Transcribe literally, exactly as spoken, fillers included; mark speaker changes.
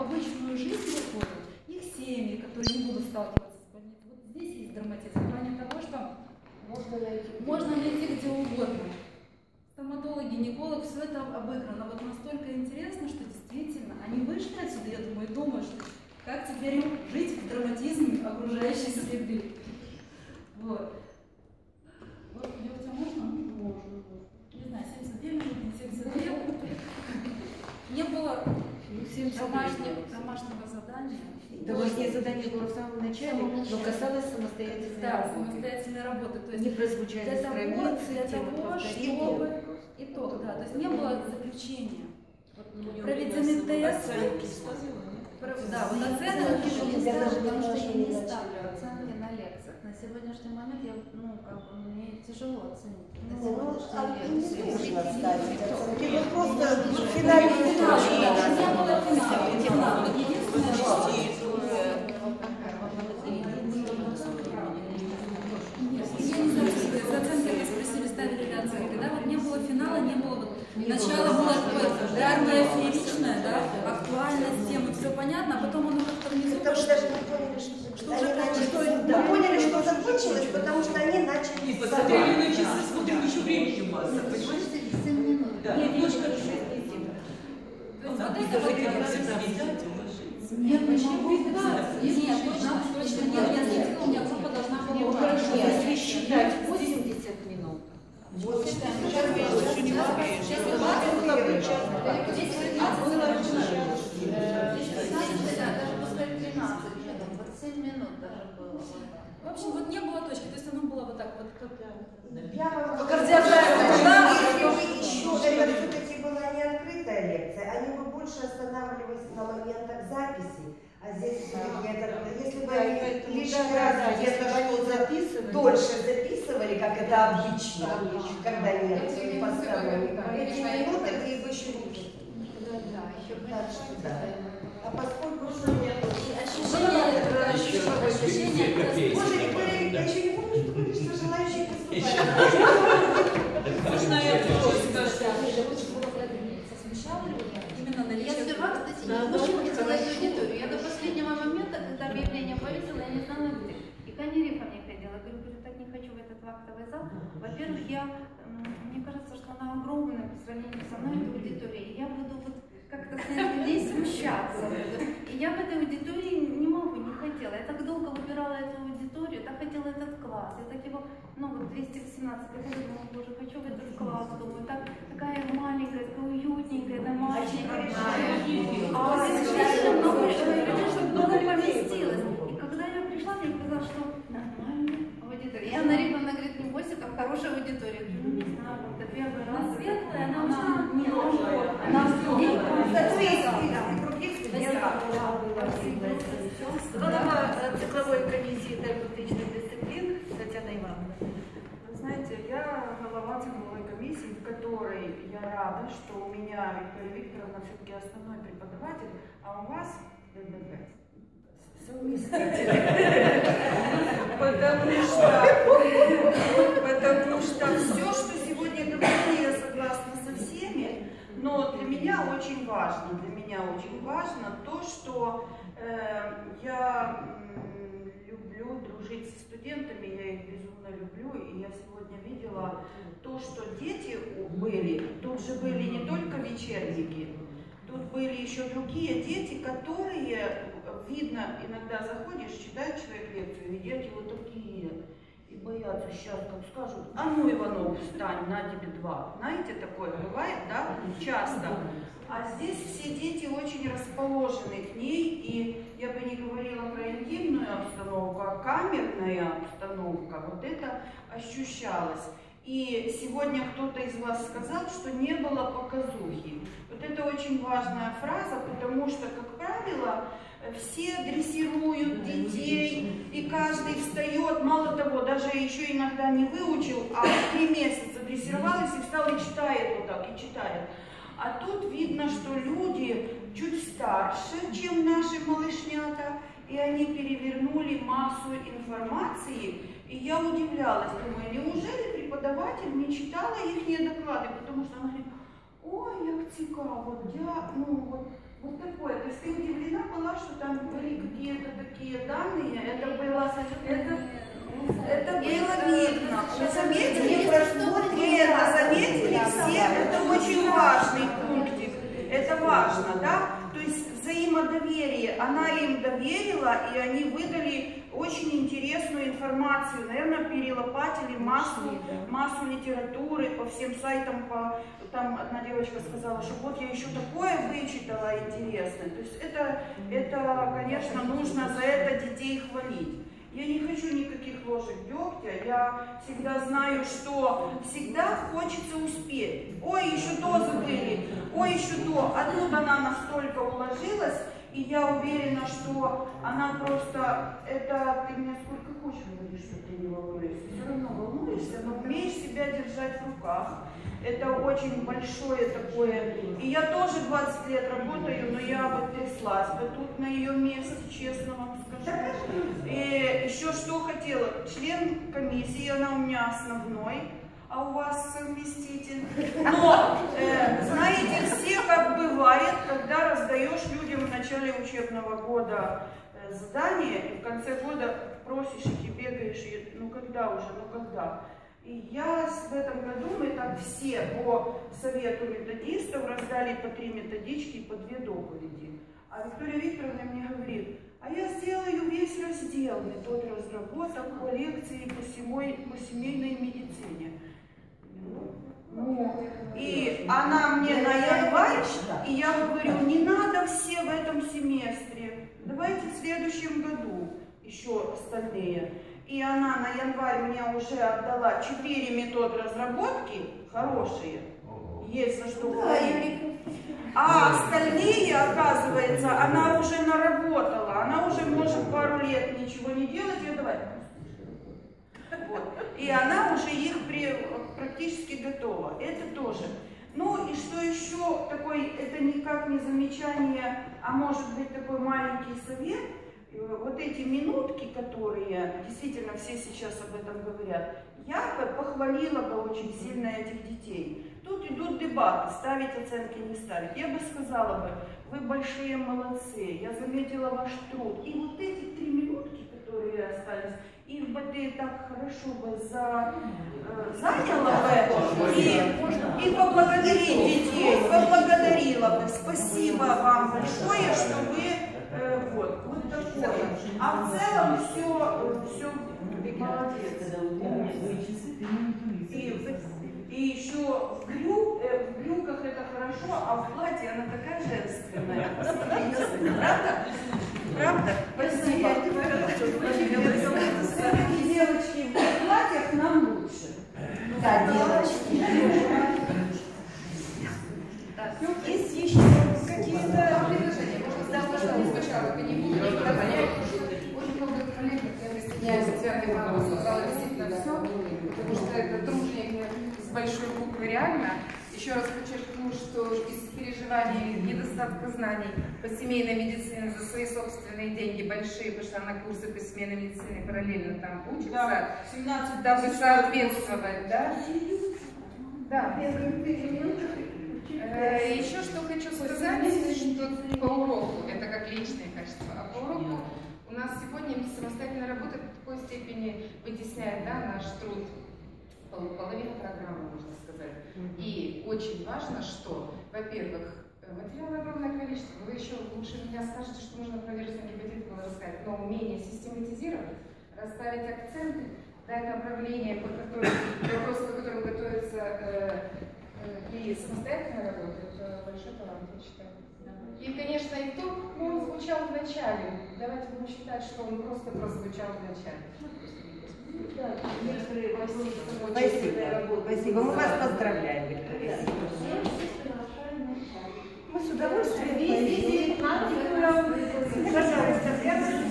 Speaker 1: обычную жизнь выходят, их семьи, которые не будут сталкиваться с больницей. Вот здесь есть драматизм в плане того, что можно найти, можно найти где угодно. Стоматолог, гинеколог, все это обыграно. Вот настолько интересно, что действительно они вышли отсюда, я думаю, и думаю, что как теперь им жить в драматизме окружающей среды. Вот. Вот, у тебя можно? Можно. Не знаю, семьдесят две минуты, семьдесят две. Не было домашнего, домашнего задания.
Speaker 2: Домашнее задание было в самом начале, но касалось самостоятельной
Speaker 1: да,
Speaker 2: работы.
Speaker 1: самостоятельной работы. То есть
Speaker 2: не прозвучали
Speaker 1: для того, для того, чтобы итог, да, то есть не было заключения. Проведены тесты. Да, вот оценки,
Speaker 3: потому что я не ставлю оценки на лекциях. На сегодняшний момент я, ну, как бы, мне тяжело оценить.
Speaker 4: Ну, а не нужно ставить оценки. Ну, просто в финале не было.
Speaker 1: Финала не было. Вот, начало было такое яркое, фееричное, да, актуальность темы, все понятно, а потом оно как-то внизу пошло.
Speaker 4: Даже не поняли, что, что уже начали, да. Поняли, что закончилось, потому что они начали.
Speaker 5: Не посмотрели на часы, смотрим, еще времени масса, понимаете?
Speaker 3: семь минут.
Speaker 5: Да.
Speaker 1: Нет, немножко шесть. Вот это вот
Speaker 3: нет, почему?
Speaker 1: Нет, точно, точно нет, я следила, у меня группа должна была.
Speaker 2: Ну хорошо, если считать восемьдесят минут.
Speaker 4: Вот
Speaker 1: считаем.
Speaker 4: сейчас мы еще не успеем.
Speaker 1: Здесь
Speaker 3: даже пускай тринадцать минут, вот семь минут даже было.
Speaker 1: в общем, вот не было точки, то есть оно было вот так вот.
Speaker 4: Я вам
Speaker 1: По
Speaker 4: скажу,
Speaker 1: кардиограмме,
Speaker 4: если бы еще это все-таки была не открытая лекция, они бы больше останавливались на моментах записи. А здесь, это, если бы они лишний раз где-то что-то дольше записывали, как это обычно, когда нет постановок, эти минуты ты бы еще не...
Speaker 3: Да, еще дальше.
Speaker 4: А поскольку что нет...
Speaker 1: Ощущение, ощущение,
Speaker 4: Боже, Виктория, я еще не помню, что говоришь, что желающие поступать.
Speaker 5: Можно я тоже скажу?
Speaker 1: именно на
Speaker 3: Я сперва, кстати, не очень хотела эту аудиторию. Я до последнего момента, когда объявление повесила, я не знала где. И к Анирифа не ходила. Говорю, говорю, так не хочу в этот вахтовый зал. Во-первых, я, мне кажется, что она огромная по сравнению со мной, эта аудитория. И я буду вот как-то с людей смущаться. И я в этой аудитории не могу, не хотела. Я так долго выбирала эту аудиторию, так хотела этот класс. Я так его, ну вот двести восемнадцать, я думала, боже, хочу в этот класс. Думаю, так, такая маленькая, такая уютненькая, домашняя. А здесь очень много, чтобы много поместилось. И когда я пришла, мне казалось, что нормальная аудитория. И Анна Риковна говорит, не бойся, как хорошая аудитория. Ну, не знаю, как-то первый раз.
Speaker 1: светлая, она уже не
Speaker 6: Голова цикловой комиссии терапевтичных дисциплин Татьяна Ивановна. Вы знаете, я голова цикловой комиссии, в которой я рада, что у меня Виктория Викторовна все-таки основной преподаватель, а у вас совместитель. Потому что, потому что все, что сегодня говорили, я согласна со всеми, но для меня очень важно, для меня очень важно то, что э, я люблю дружить со студентами, я их безумно люблю, и я сегодня видела то, что дети были, тут же были не только вечерники, тут были еще другие дети, которые, видно, иногда заходишь, читает человек лекцию, и дети вот такие, и боятся сейчас, как скажут, а ну, Иванов, встань, на тебе два. Знаете, такое бывает, да, часто. А здесь все дети очень расположены к ней, и я бы не говорила про интимную обстановку, а камерная обстановка, вот это ощущалось. И сегодня кто-то из вас сказал, что не было показухи. Вот это очень важная фраза, потому что, как правило, все дрессируют детей, и каждый встает, мало того, даже еще иногда не выучил, а три месяца дрессировался и встал и читает вот так, и читает. А тут видно, что люди чуть старше, чем наши малышнята, и они перевернули массу информации, и я удивлялась, думаю, неужели преподаватель не читала их доклады, потому что она говорит, ой, як цікаво, я, ну, вот, вот такое, то есть ты удивлена, нашла, что там были какие-то такие данные, это было, это, это было видно. Вы заметили, это заметили все, это очень важный пунктик, это важно, да? То есть взаимодоверие, она им доверила, и они выдали очень интересную информацию, наверное, перелопатили массу, массу литературы по всем сайтам, по, там одна девочка сказала, что вот я еще такое вычитала интересное. То есть это, это, конечно, нужно за это детей хвалить. Я не хочу никаких ложек дегтя, я всегда знаю, что всегда хочется успеть. Ой, еще то забыли, ой, еще то. А тут она настолько уложилась, и я уверена, что она просто, это ты мне сколько хочешь говоришь, что ты не волнуешься, все равно волнуешься, но умеешь себя держать в руках. Это очень большое такое. И я тоже двадцать лет работаю, но я бы тряслась бы тут на ее месте, честно вам скажу. И еще что хотела, член комиссии, она у меня основной, а у вас совместитель. Но, э, знаете, все как бывает, когда раздаешь людям в начале учебного года э, задание, и в конце года просишь их и бегаешь, и ну когда уже, ну когда. И я в этом году, мы так все по совету методистов раздали по три методички и по две доповеди. А Виктория Викторовна мне говорит, а я сделаю весь раздел метод разработок по лекции по, семой, по семейной медицине. Ну, и она мне на январь, и я говорю, не надо все в этом семестре, давайте в следующем году еще остальные. И она на январь мне уже отдала четыре методы разработки, хорошие, есть за что говорить. А остальные, оказывается, она уже наработала, она уже может пару лет ничего не делать, и давай. Вот. И она уже их при, практически готова, это тоже. Ну и что еще такой, это никак не замечание, а может быть такой маленький совет. Вот эти минутки, которые действительно все сейчас об этом говорят, я бы похвалила бы очень сильно этих детей. Тут идут дебаты, ставить оценки, не ставить. Я бы сказала бы, вы большие молодцы, я заметила ваш труд. И вот эти три минутки, которые остались, их бы ты так хорошо бы за, э, заняла бы и, и поблагодарить детей, поблагодарила бы. Спасибо вам большое, что вы э, вот, вот такое. А в целом все, все молодец. И, и еще в, брюк, э, в брюках это хорошо, а в платье она такая женственная. Посмотрите, правда? Правда? Спасибо. Девочки, в платьях нам лучше.
Speaker 4: Да, девочки.
Speaker 2: Есть еще какие-то
Speaker 1: предложения? Можно сделать, пожалуйста, сначала, вы не будете понять. Очень много коллег, я присоединяюсь к Татьяне Ивановне, сказала действительно все, потому что это труженик с большой буквы реально. Еще раз подчеркну, что из переживаний недостатка знаний по семейной медицине за свои собственные деньги большие, потому что она курсы по семейной медицине параллельно там учится, да, семнадцать дабы соответствовать, да? Да. Еще что хочу сказать, что по уроку, это как личные качества, а по уроку у нас сегодня самостоятельная работа в такой степени вытесняет, да, наш труд, половина программы, можно сказать. И очень важно, что, во-первых, материала огромное количество, вы еще лучше меня скажете, что нужно про вирусный гепатит было рассказать, но умение систематизировать, расставить акценты, дать направление, по которым, вопросы, по которым готовится э, э, и самостоятельная работа, это большой талант, я считаю. И, конечно, и то, ну, он звучал в начале. Давайте будем считать, что он просто прозвучал в начале.
Speaker 4: Спасибо. Спасибо. Мы вас поздравляем, Виктория. Мы с удовольствием. Пожалуйста,